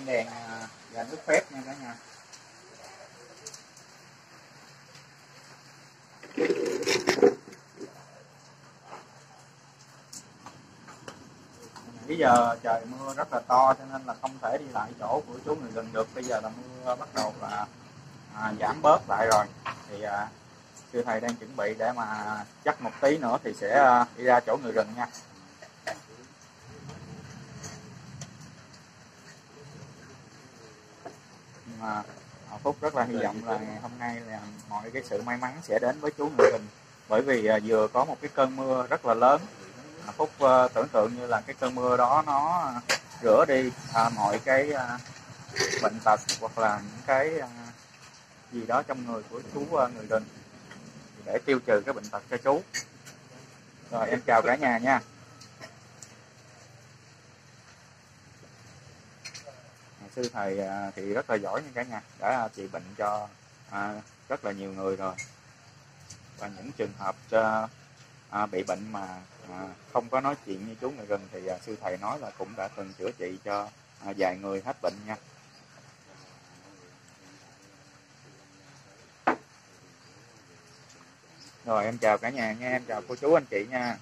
lên đèn và nước phép nha cả nhà. Bây giờ trời mưa rất là to cho nên là không thể đi lại chỗ của chú người rừng được. Bây giờ là mưa bắt đầu là giảm bớt lại rồi, thì sư thầy đang chuẩn bị để mà chắc một tí nữa thì sẽ đi ra chỗ người rừng nha. Nhưng mà Phúc rất là hy vọng là ngày hôm nay là mọi cái sự may mắn sẽ đến với chú người rừng, bởi vì vừa có một cái cơn mưa rất là lớn. Phúc tưởng tượng như là cái cơn mưa đó nó rửa đi mọi cái bệnh tật hoặc là những cái gì đó trong người của chú người rừng, để tiêu trừ cái bệnh tật cho chú. Rồi em chào cả nhà nha. Sư thầy thì rất là giỏi nha cả nhà, đã trị bệnh cho rất là nhiều người rồi. Và những trường hợp bị bệnh mà không có nói chuyện như chú người rừng thì sư thầy nói là cũng đã từng chữa trị cho vài người hết bệnh nha. Rồi em chào cả nhà nha, em chào cô chú anh chị nha.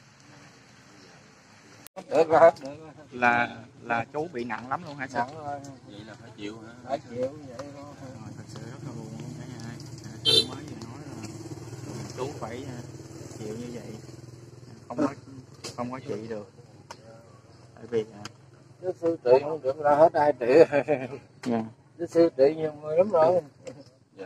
Được rồi. Là chú bị nặng lắm luôn hả sao? Vậy là phải chịu hả? Phải chịu vậy đó. Thật sự rất là buồn luôn cả nhà. Sư mới vừa nói là chú phải chịu như vậy, không có trị được. Tại vì Chứ sư trị không được là hết ai trị. dạ. Chứ sư trị nhiều người lắm rồi. Dạ.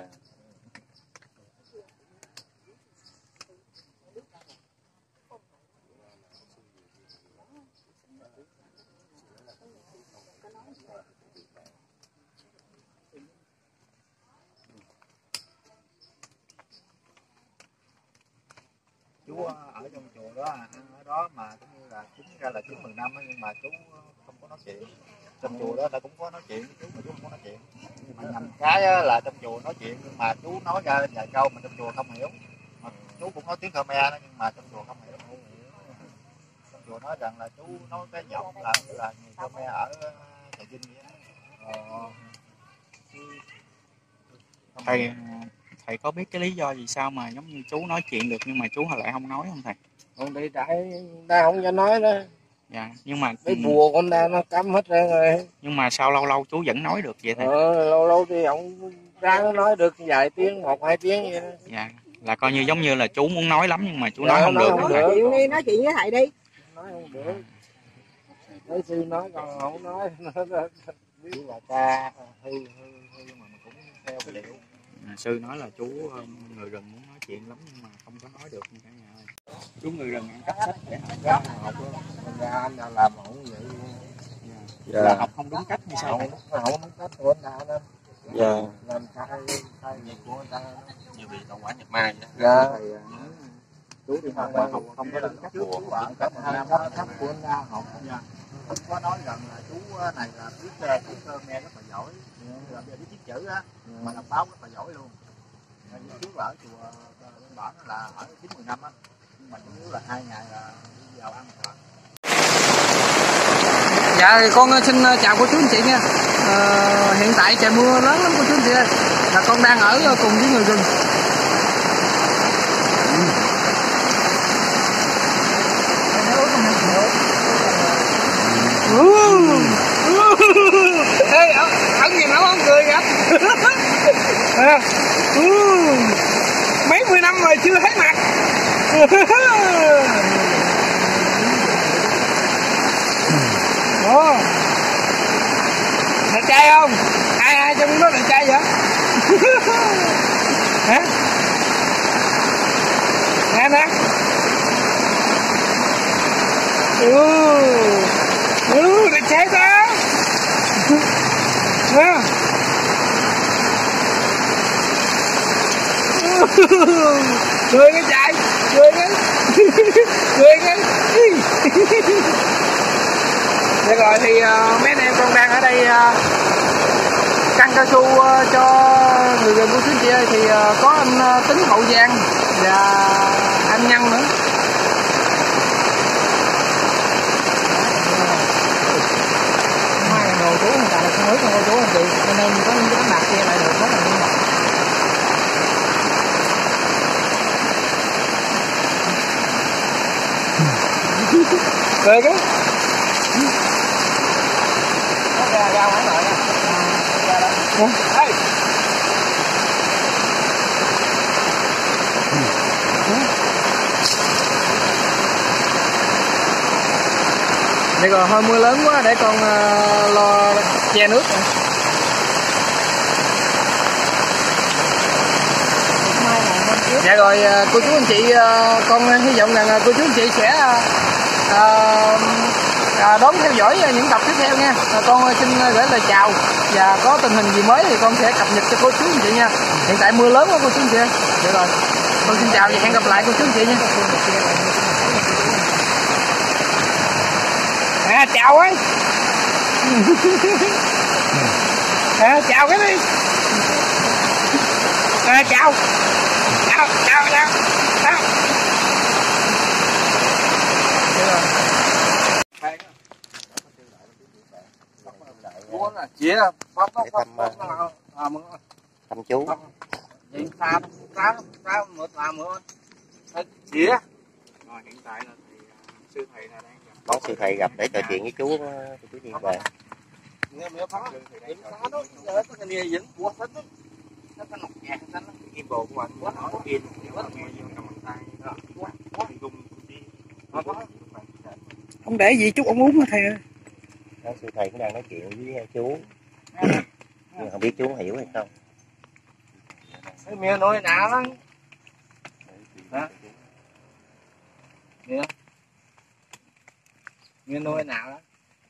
Chú ở trong chùa đó, ăn ở đó mà cũng như là chính ra là chú 10 năm nhưng mà chú không có nói chuyện. Trong chùa đó là cũng có nói chuyện với chú mà chú không có nói chuyện. Nhưng mà nhầm cái là trong chùa nói chuyện nhưng mà chú nói ra vài câu mà trong chùa không hiểu. Mà chú cũng nói tiếng Khmer đó nhưng mà trong chùa không hiểu. Trong chùa nói rằng là chú nói cái giọng là người Khmer ở Trà Vinh vậy đó. Thầy có biết cái lý do gì sao mà giống như chú nói chuyện được nhưng mà chú lại không nói không thầy? Còn đi ta không cho nói đó. Dạ, nhưng mà cái bùa con ta nó cấm hết ra rồi. Nhưng mà sao lâu lâu chú vẫn nói được vậy thầy? Lâu lâu thì ông ráng nói được vài tiếng, 1-2 tiếng vậy đó. Dạ, là coi như giống như là chú muốn nói lắm nhưng mà chú dạ, nói không được. Nói chuyện đi, nói chuyện với thầy đi. Nói không được. Thấy sư nói còn không nói. Biết là ta hư mà mình cũng theo cái liệu. Sư nói là chú người rừng muốn nói chuyện lắm nhưng mà không có nói được như cả nhà ơi. Chú người rừng ăn cắp sách để học ra học đó. Con ra anh nào làm ổn vậy. Dạ. Là học không đúng cách hay sao? Không đúng cách của anh ta đó. Dạ. Làm sai việc của anh ta đó. Như bị tàu quả nhập ma vậy. Dạ. Thầy nói chú đi học mà học không có đúng cách. Chú ở cấp thấp của anh ta học. Dạ. Không có nói rằng là chú này là biết tiếng Khmer rất là giỏi, là biết viết chữ á, mà đọc báo rất là giỏi luôn. Chú ở chùa bên bản là ở 9-10 năm á, nhưng mà chủ yếu là 2 ngày là đi vào ăn rồi. Dạ thì con xin chào cô chú anh chị nha. Hiện tại trời mưa lớn lắm cô chú anh chị ơi, là con đang ở cùng với người rừng. Ê, ẩn gì mà không cười kìa. Mấy 10 năm rồi chưa thấy mặt. Đẹp trai không? Ai trong đó đẹp trai vậy? Hả? Nè. Đẹp trai ta. Cười cái chạy, cười cái. Được rồi thì mấy anh em con đang ở đây căng cao su cho người rừng của chú chị ơi, thì có anh Tính Hậu Giang và anh Nhân nữa. Mai đồ chú người ta là không biết con chú chị, cho nên có những cái tấm bạc che lại được rất là nghiêm ngặt. Rồi cái ra ngoài lại đây còn hơi mưa lớn quá để con lo che nước rồi. Dạ rồi cô chú anh chị, con hy vọng rằng cô chú anh chị sẽ đón theo dõi những tập tiếp theo nha. Con xin gửi lời chào và có tình hình gì mới thì con sẽ cập nhật cho cô chú anh chị nha. Hiện tại mưa lớn quá cô chú anh chị. Dạ rồi, con xin chào và hẹn gặp lại cô chú anh chị nha. Chào ấy. Chào cái đi. Chào. Chị thăm chú. Chị xa mượt làm mượt. Chị á. Rồi hiện tại là sư thầy là đang có sư thầy gặp để trò chuyện với chú Nhiên về. Nghe mẹ phá. Điểm xá đó, giờ cái này dính của hết đó. Nó cái nọc nhạc xanh đó, kim bồ của anh quá nói kia, nghe vô cầm bàn tay đó. Quá gung đi. Không để gì chút ông uống hả thầy ơi. Đó, sư thầy cũng đang nói chuyện với chú. Nhưng không biết chú hiểu hay không. Cái mẹ nuôi nào đó. Hả? Mẹ. Mẹ nuôi nào đó.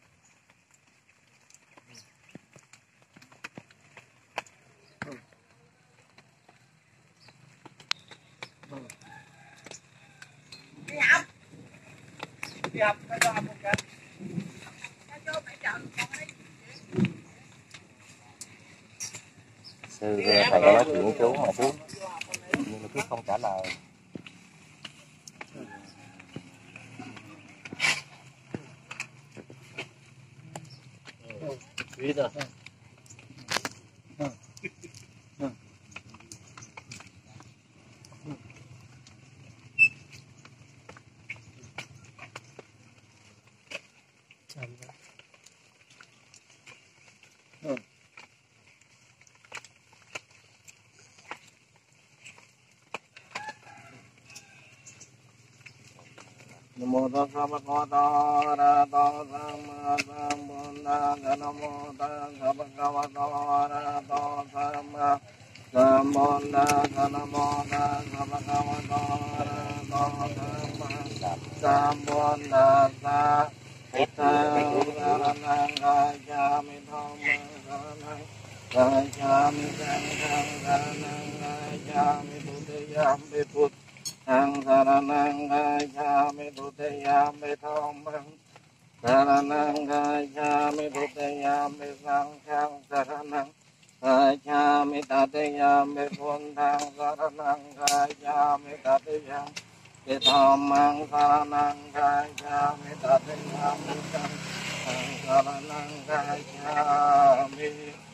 Đi học cho một cái. Sư thầy có nói chuyện với chú mà chú nhưng mà chú không trả lời. Biết rồi. Nam mô Tassa Bhagavata Arahato Samma Sambuddhassa. Nam mô Tassa Bhagavata Arahato Samma Sambuddhassa. Nam mô Tassa Bhagavata Arahato Samma Sambuddhassa. Saranang gacchami dhammang saranang gacchami sanghang saranang gacchami tuṭiyampi buddhaṃ saranang gacchami tuṭiyampi dhammang saranang gacchami tuṭiyampi sanghang saranang gacchami taṭiyampi buddhaṃ saranang gacchami taṭiyampi dhammang saranang gacchami taṭiyampi sanghang saranang gacchami.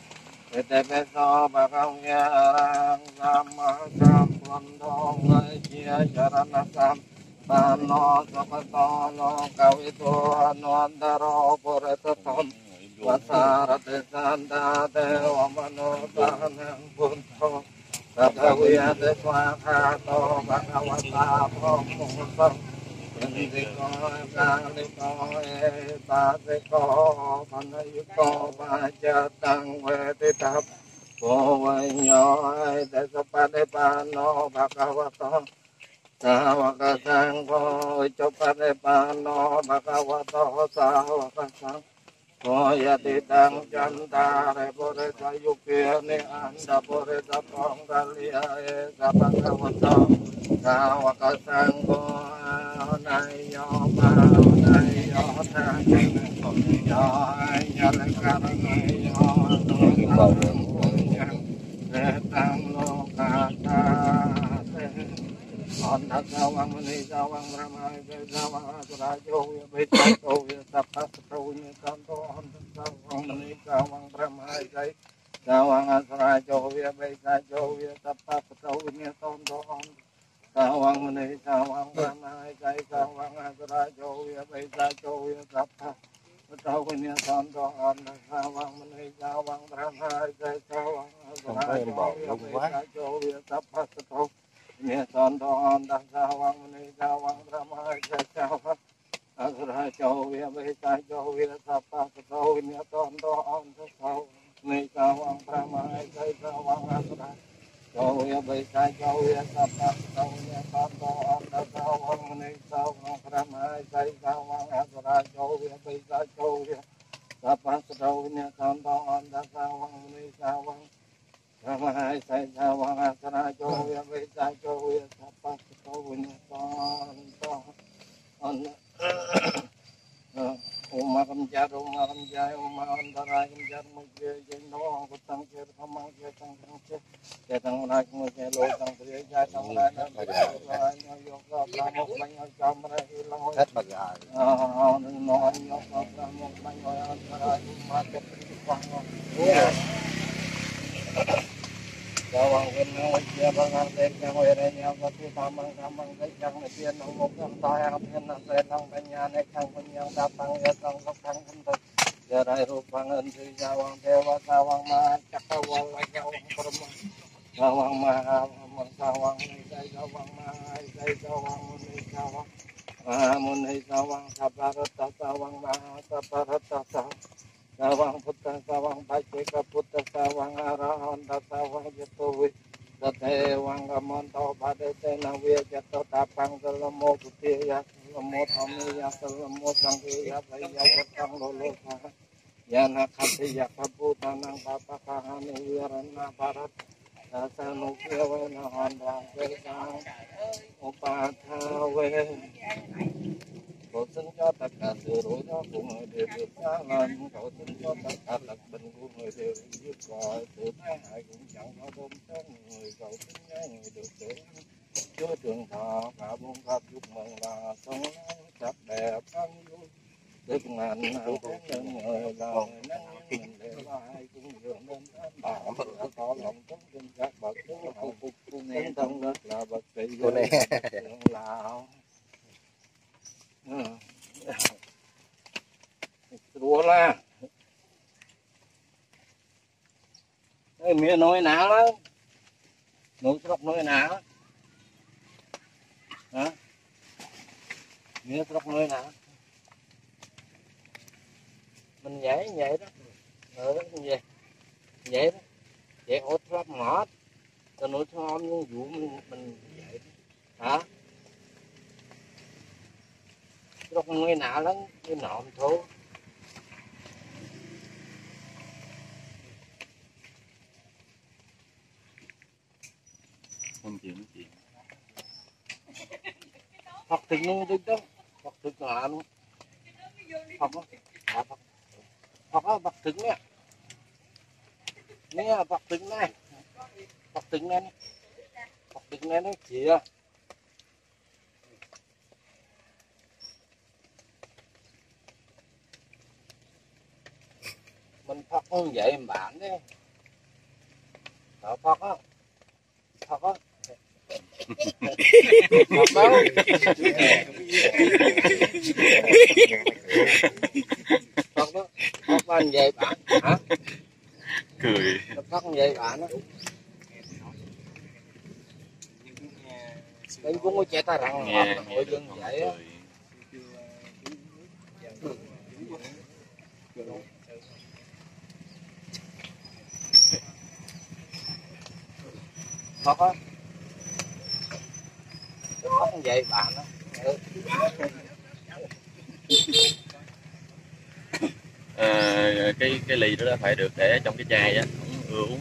Tepeso bhagavayarang samma sambuddho vajya charanakam pano sapato no kavito anuandaro puratatam vasarate sandate vamanotanang buddho Bhagavayate swakato bhagavata promosam Nandiko kaliko etatiko panayuko vajatang veditap Povanyo desapade pano bhagavato Sawakasangko chopade pano bhagavato sawakasang Koyati tang chantare pore sayukya ni anda pore tapong kalia sabhagavato Sawakasangko nayo pao nayo tayo ayalakarayo tang lokata đa sa vang mani sa vang brahma sa vang asura jo ve sa jo ve tapha pro ni tam to on sa vang mani sa vang brahma sa vang asura jo ve sa jo ve tapha pro ni tam to on sa vang mani sa vang brahma sa vang asura jo ve sa jo ve tapha pro ni tam to on sa vang mani sa vang brahma sa vang asura jo ve sa jo ve tapha pro Nghe son đòn đăng sa vang ni sa vang brahma sa vang asura châu vi ve sa châu vi sa pa châu nghe son đòn sa ni sa vang brahma sa vang asura châu vi ve sa châu vi sa pa châu nghe son đòn sa vang ni sa vang brahma sa vang asura châu vi ve sa châu vi sa pa châu nghe son đòn sa vang ni sa vang Brahma sai sa vang asura jo ve sa jo ve sa pa so vin son to on Om kam ja Om antara kam ja mo je no ko tang je tham je je tang na mo je lo tang je ja tang na na no yo ko pra mo ban yo cham ra hi lo hết bạc gà no no yo ko pra mo ban yo antara ma ke pa no Jawang wenang wajah bangang teknya werenya wati tamang tekyang nepian umum tayang tenan senang penyane kang penyang datang ya kang kang kentut jarai rupangan si jawang dewa sawang ma cakawang wajawang perma jawang ma sawang nisai jawang ma nisai jawang muni jawang muni jawang sabarata sawang ma sabarata sawang putra sawang bajika putra sawang arahanta sawang jatuwi datewang gamonto badete nawiya jatuh tapang selemo putih ya selemo tomi ya selemo sangki ya bayi ya jatang lulusa ya nakati ya kabutanang papa kahani wirana barat dasa nukia wena handang kesang upatawe Cậu xin cho tất cả sự rủi ro của người đều được trả lần. Cậu xin cho tất cả lật bình của người đều được dứt khỏi. Sự tai hại cũng chẳng có đôn tới người. Cậu xin nhớ người được sự Chúa trường thọ cả buôn pháp chúc mừng là sống sắc đẹp an vui. Đức ngàn nào cũng nhân người lời nắng mình để lại cũng dường nên đến bảo có lòng tốt trên các bậc tướng hậu phục tinh thần rất là bậc sĩ lào. Đùa la cái mía nói nã đó nấu sọc nói nã hả mía sọc nói nã mình nhảy đó vậy đó vậy hốt sọc ngọt rồi nấu thơm nhưng vụ mình vậy hả lúc nuôi nạ lắm cái nộm thú không chịu nói chuyện Phật thực nuôi được đó Phật thực là luôn Phật á Phật thực nè Phật thực này Phật thực này Phật thực này nó chìa mình Phật không vậy mà bạn đấy Phật á Phật đó Phật anh vậy bạn hả cười Phật vậy bạn á anh cũng có trẻ ta rằng hội dân vậy á Phật á Phật vậy bạn á cái ly đó phải được để trong cái chai á uống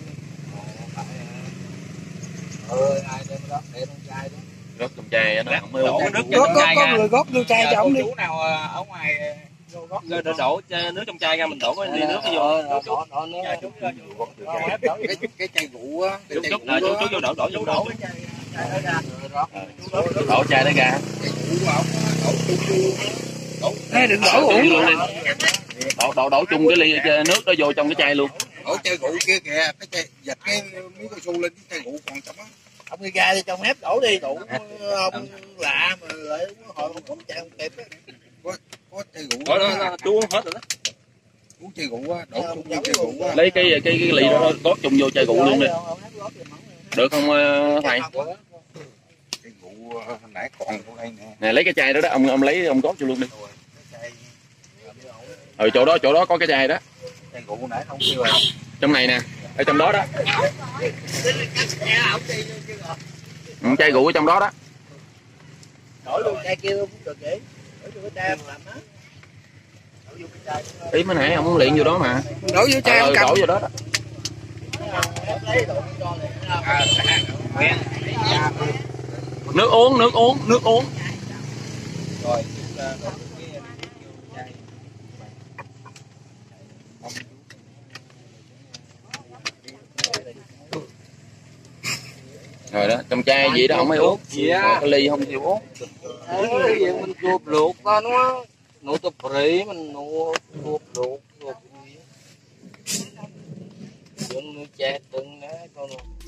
ai đem đó để trong chai đó rót trong chai á nó không mới đổ uống nước có người góp vô chai cho ông đi chú nào ở ngoài đổ nước trong chai ra mình đổ cái ly nước vô đổ nước chú cái chai rượu á chút vô đổ đổ chai đó ra. Ê, đừng đổ uổng luôn đi. Đổ chung cái ly nước đó vô trong cái chai luôn. Đổ chai rượu kia kìa, cái chai giật cái miếng cao su lên cái chai rượu còn trong á. Ông đi ra đi trong mép đổ đi rượu ông lạ mà lại hồi không có chai không kịp á. Có chai rượu. Đó, chú uống hết rồi đó. Uống chai rượu á, đổ chung chai rượu á. Lấy cái ly đó gót chung vô chai rượu luôn đi. Được không thầy? Chai rượu nãy còn trong đây nè. Nè lấy cái chai đó đó, ông lấy ông gót vô luôn đi. Ừ chỗ đó có cái chai đó. Chai rượu nãy không kêu rồi. Trong này nè, ở trong đó đó. Chai rượu ở trong đó đó. Đổi luôn chai kia cũng được vậy. Đổi vô cái chai làm á. Ý mới nãy ông luyện vô đó mà. đổ vô chai ông cầm. Đổ vô đó đó. Nước uống. Rồi Rồi đó, trong chai gì đó không ai uống. Cái ly không chịu uống. mình chuột luộc ta nó nụ tập rỉ mình nụ chuột luộc. Đừng chè từng đấy con.